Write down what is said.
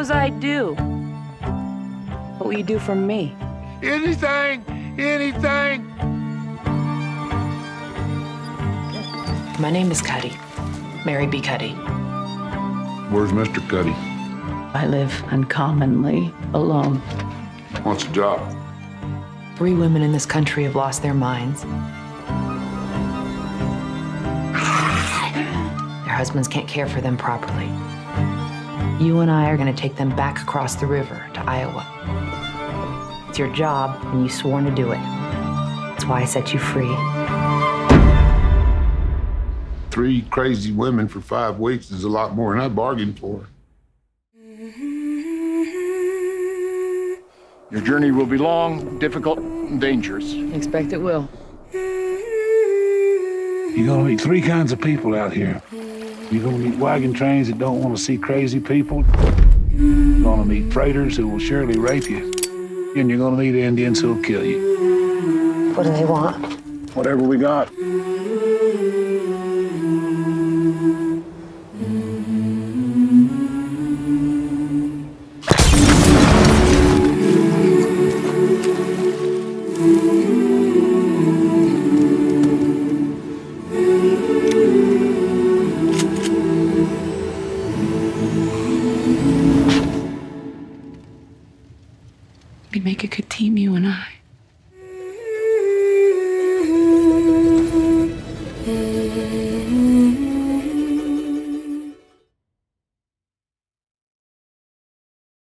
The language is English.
suppose I do. What will you do for me? Anything, anything. My name is Cuddy. Mary B. Cuddy. Where's Mr. Cuddy? I live uncommonly alone. What's the job? 3 women in this country have lost their minds. Their husbands can't care for them properly. You and I are going to take them back across the river to Iowa. It's your job, and you sworn to do it. That's why I set you free. 3 crazy women for 5 weeks is a lot more than I bargained for. Your journey will be long, difficult, and dangerous. Expect it will. You're gonna meet 3 kinds of people out here. You're gonna meet wagon trains that don't want to see crazy people. You're gonna meet freighters who will surely rape you. And you're gonna meet Indians who'll kill you. What do they want? Whatever we got. We make a good team, you and I.